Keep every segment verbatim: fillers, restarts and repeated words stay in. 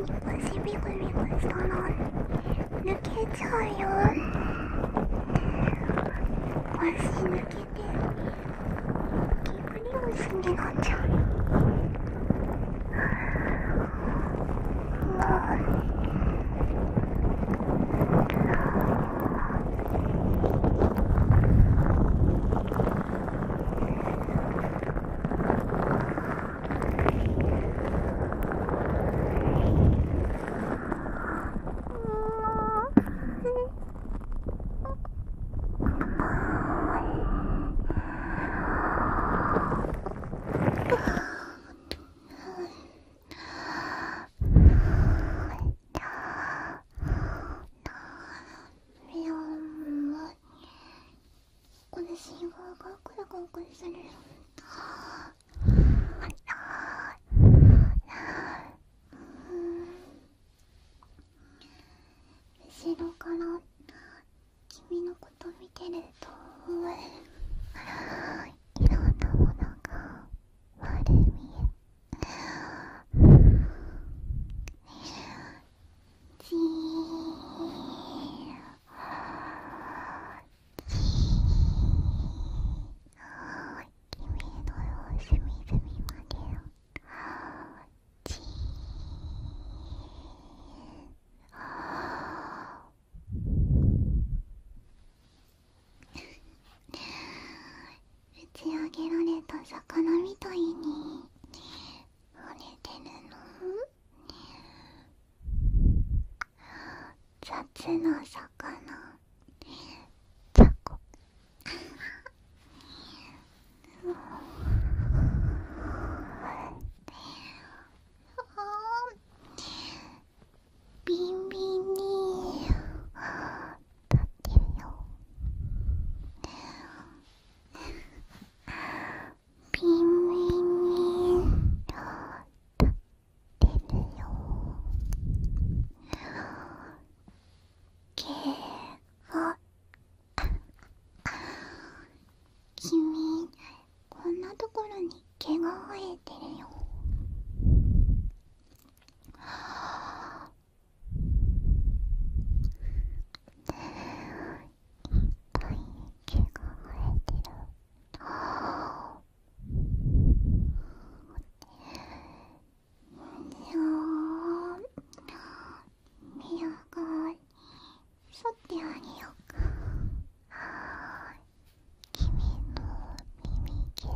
足ビクビクしたら抜けちゃうよ。足抜けてギブリオスになっちゃうよ。後ろから君のこと見てるといろんなものが悪見えじー君の様子見ずみまでじー打ち上げられた魚みたいに跳ねてるの？雑な魚雑魚ビンビンに立ってるよ。ビンビンに立ってるよ。毛が君こんなところに毛が生えてるよ。毛が生えてる。じゃあミヤが剃ってあげようか。君の耳毛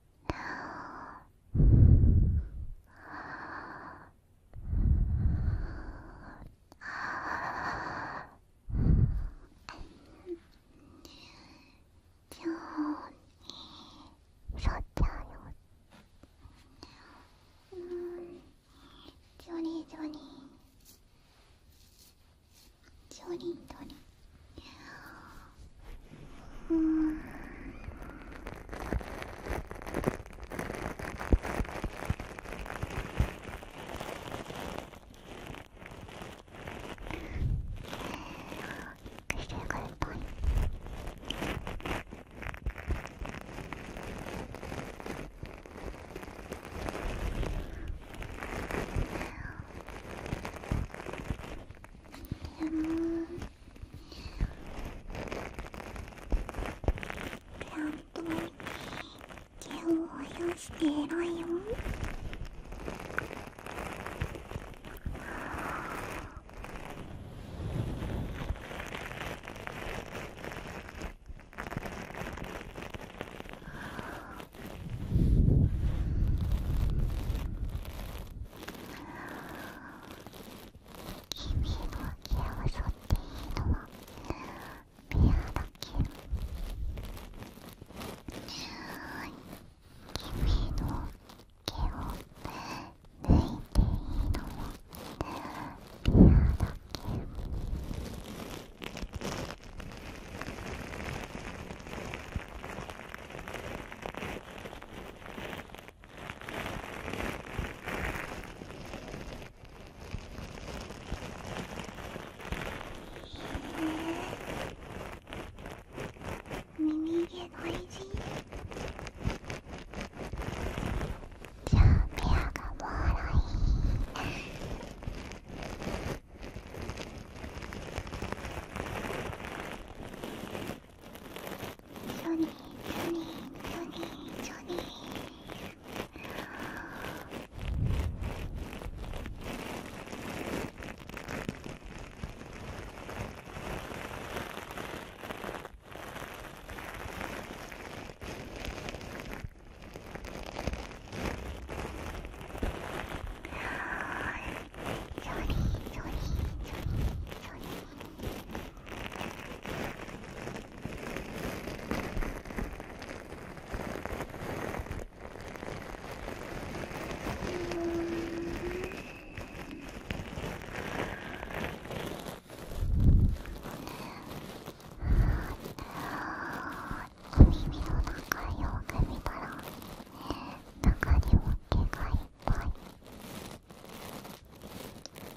じゃあ剃ってあげよう。うーんジョリジョリジョリジョリうーん癖が痛い。でも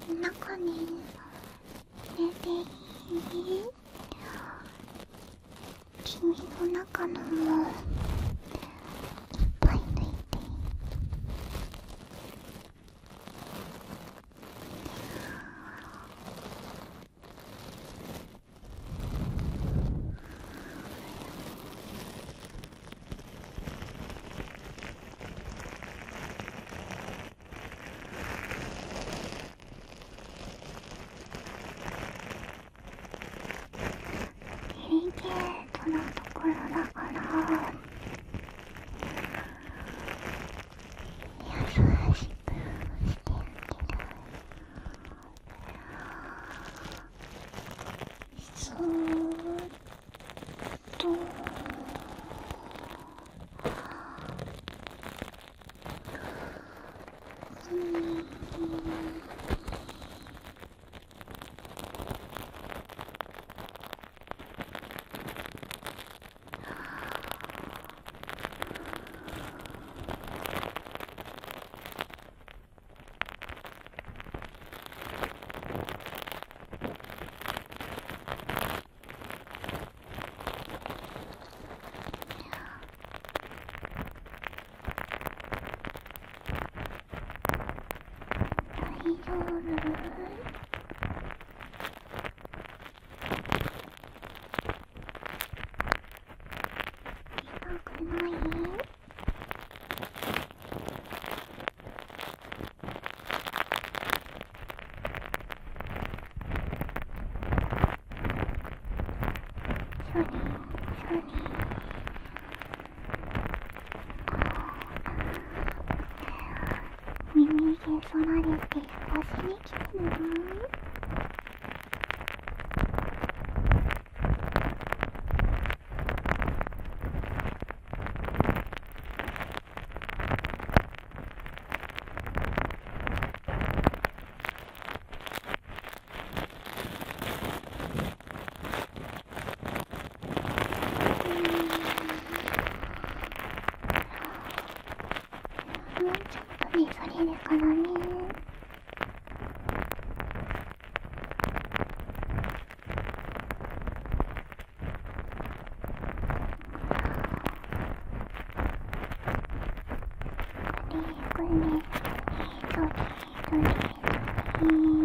中に入れていい？君の中のもいっぱい抜いていい？デリケートなところだから優しくしてあげる。そーっとうん大丈夫？痛くない？それそれ耳毛剃られて私に来たの？もうちょっとでそれるからね。これこれそれそれそれ